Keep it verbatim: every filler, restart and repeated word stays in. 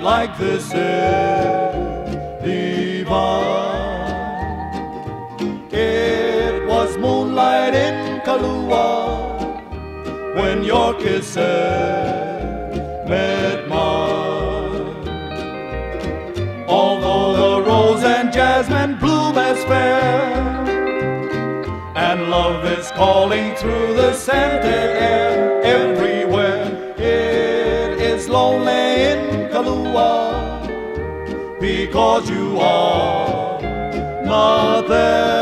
night like this is divine. It was moonlight in Kahlua when your kisses met mine. Although the rose and jasmine bloom as fair, and love is calling through the scented air everywhere, it is lonely in Kahlua because you are not there.